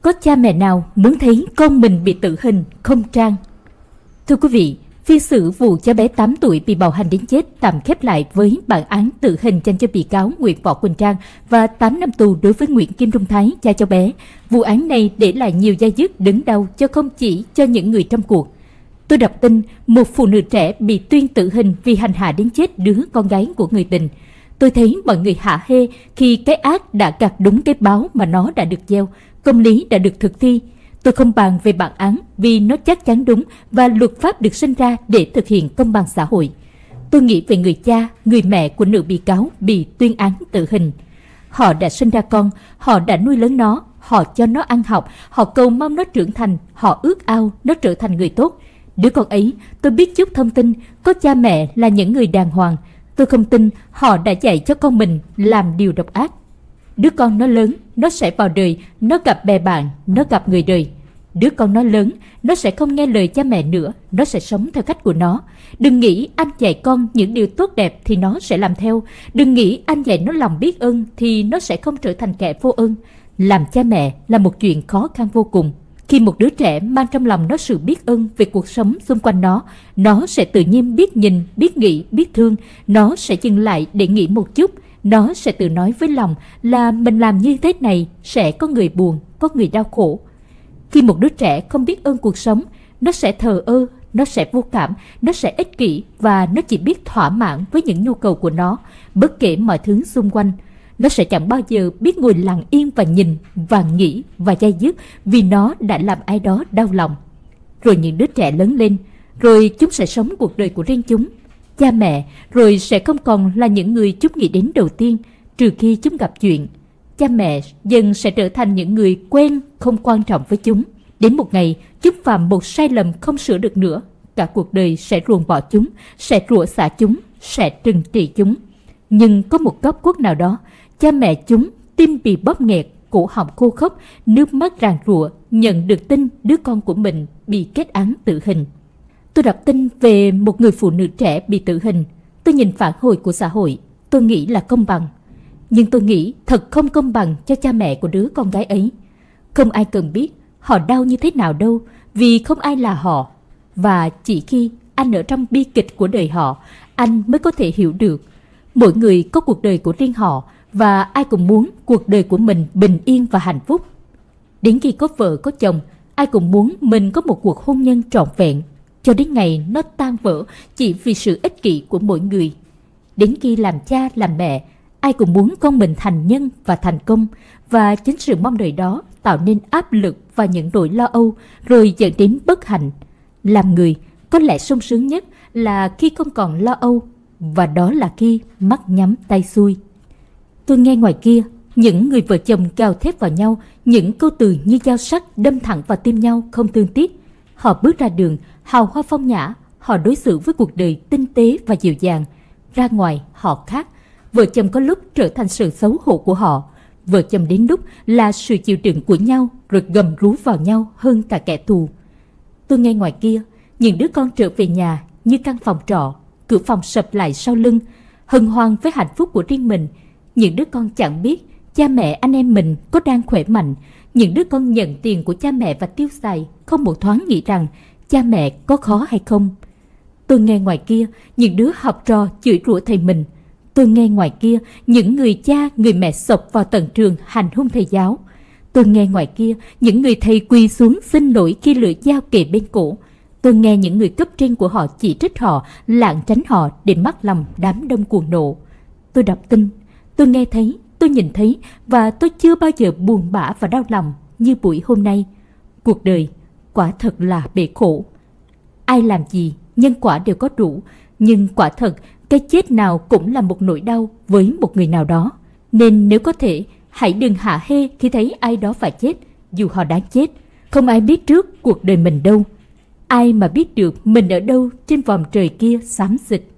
Có cha mẹ nào muốn thấy con mình bị tử hình không Trang? Thưa quý vị, phiên xử vụ cháu bé 8 tuổi bị bạo hành đến chết tạm khép lại với bản án tử hình dành cho bị cáo Nguyễn Võ Quỳnh Trang và 8 năm tù đối với Nguyễn Kim Trung Thái, cha cháu bé. Vụ án này để lại nhiều dai dứt đớn đau cho không chỉ cho những người trong cuộc. Tôi đọc tin một phụ nữ trẻ bị tuyên tử hình vì hành hạ đến chết đứa con gái của người tình. Tôi thấy mọi người hả hê khi cái ác đã gặt đúng cái báo mà nó đã được gieo, công lý đã được thực thi. Tôi không bàn về bản án vì nó chắc chắn đúng và luật pháp được sinh ra để thực hiện công bằng xã hội. Tôi nghĩ về người cha, người mẹ của nữ bị cáo bị tuyên án tử hình. Họ đã sinh ra con, họ đã nuôi lớn nó, họ cho nó ăn học, họ cầu mong nó trưởng thành, họ ước ao nó trở thành người tốt. Đứa con ấy, tôi biết chút thông tin, có cha mẹ là những người đàng hoàng. Tôi không tin họ đã dạy cho con mình làm điều độc ác. Đứa con nó lớn, nó sẽ vào đời, nó gặp bè bạn, nó gặp người đời. Đứa con nó lớn, nó sẽ không nghe lời cha mẹ nữa, nó sẽ sống theo cách của nó. Đừng nghĩ anh dạy con những điều tốt đẹp thì nó sẽ làm theo. Đừng nghĩ anh dạy nó lòng biết ơn thì nó sẽ không trở thành kẻ vô ơn. Làm cha mẹ là một chuyện khó khăn vô cùng. Khi một đứa trẻ mang trong lòng nó sự biết ơn về cuộc sống xung quanh nó sẽ tự nhiên biết nhìn, biết nghĩ, biết thương. Nó sẽ dừng lại để nghĩ một chút. Nó sẽ tự nói với lòng là mình làm như thế này sẽ có người buồn, có người đau khổ. Khi một đứa trẻ không biết ơn cuộc sống, nó sẽ thờ ơ, nó sẽ vô cảm, nó sẽ ích kỷ và nó chỉ biết thỏa mãn với những nhu cầu của nó, bất kể mọi thứ xung quanh. Nó sẽ chẳng bao giờ biết ngồi lặng yên và nhìn và nghĩ và dai dứt vì nó đã làm ai đó đau lòng. Rồi những đứa trẻ lớn lên, rồi chúng sẽ sống cuộc đời của riêng chúng. Cha mẹ rồi sẽ không còn là những người chúng nghĩ đến đầu tiên, trừ khi chúng gặp chuyện. Cha mẹ dần sẽ trở thành những người quen không quan trọng với chúng. Đến một ngày, chúng phạm một sai lầm không sửa được nữa. Cả cuộc đời sẽ ruồng bỏ chúng, sẽ rủa xả chúng, sẽ trừng trị chúng. Nhưng có một góc khuất nào đó, cha mẹ chúng tim bị bóp nghẹt, cổ họng khô khốc, nước mắt ràn rụa, nhận được tin đứa con của mình bị kết án tử hình. Tôi đọc tin về một người phụ nữ trẻ bị tử hình. Tôi nhìn phản hồi của xã hội, tôi nghĩ là công bằng. Nhưng tôi nghĩ thật không công bằng cho cha mẹ của đứa con gái ấy. Không ai cần biết họ đau như thế nào đâu, vì không ai là họ. Và chỉ khi anh ở trong bi kịch của đời họ, anh mới có thể hiểu được. Mỗi người có cuộc đời của riêng họ, và ai cũng muốn cuộc đời của mình bình yên và hạnh phúc. Đến khi có vợ có chồng, ai cũng muốn mình có một cuộc hôn nhân trọn vẹn, cho đến ngày nó tan vỡ chỉ vì sự ích kỷ của mỗi người. Đến khi làm cha làm mẹ, ai cũng muốn con mình thành nhân và thành công, và chính sự mong đợi đó tạo nên áp lực và những nỗi lo âu, rồi dẫn đến bất hạnh. Làm người, có lẽ sung sướng nhất là khi không còn lo âu, và đó là khi mắt nhắm tay xuôi. Tôi nghe ngoài kia, những người vợ chồng gào thét vào nhau, những câu từ như dao sắc đâm thẳng vào tim nhau không thương tiếc. Họ bước ra đường, hào hoa phong nhã, họ đối xử với cuộc đời tinh tế và dịu dàng. Ra ngoài, họ khác. Vợ chồng có lúc trở thành sự xấu hổ của họ. Vợ chồng đến lúc là sự chịu đựng của nhau, rồi gầm rú vào nhau hơn cả kẻ thù. Tôi nghe ngoài kia, những đứa con trở về nhà như căn phòng trọ, cửa phòng sập lại sau lưng, hân hoan với hạnh phúc của riêng mình. Những đứa con chẳng biết cha mẹ anh em mình có đang khỏe mạnh. Những đứa con nhận tiền của cha mẹ và tiêu xài, không một thoáng nghĩ rằng cha mẹ có khó hay không. Tôi nghe ngoài kia những đứa học trò chửi rủa thầy mình. Tôi nghe ngoài kia những người cha, người mẹ xộc vào tận trường hành hung thầy giáo. Tôi nghe ngoài kia những người thầy quỳ xuống xin lỗi khi lưỡi dao kề bên cổ. Tôi nghe những người cấp trên của họ chỉ trích họ, lảng tránh họ để mắc lòng đám đông cuồng nộ. Tôi đọc tin, tôi nghe thấy, tôi nhìn thấy, và tôi chưa bao giờ buồn bã và đau lòng như buổi hôm nay. Cuộc đời quả thật là bể khổ. Ai làm gì, nhân quả đều có đủ, nhưng quả thật cái chết nào cũng là một nỗi đau với một người nào đó. Nên nếu có thể, hãy đừng hả hê khi thấy ai đó phải chết, dù họ đáng chết. Không ai biết trước cuộc đời mình đâu. Ai mà biết được mình ở đâu trên vòm trời kia xám xịt.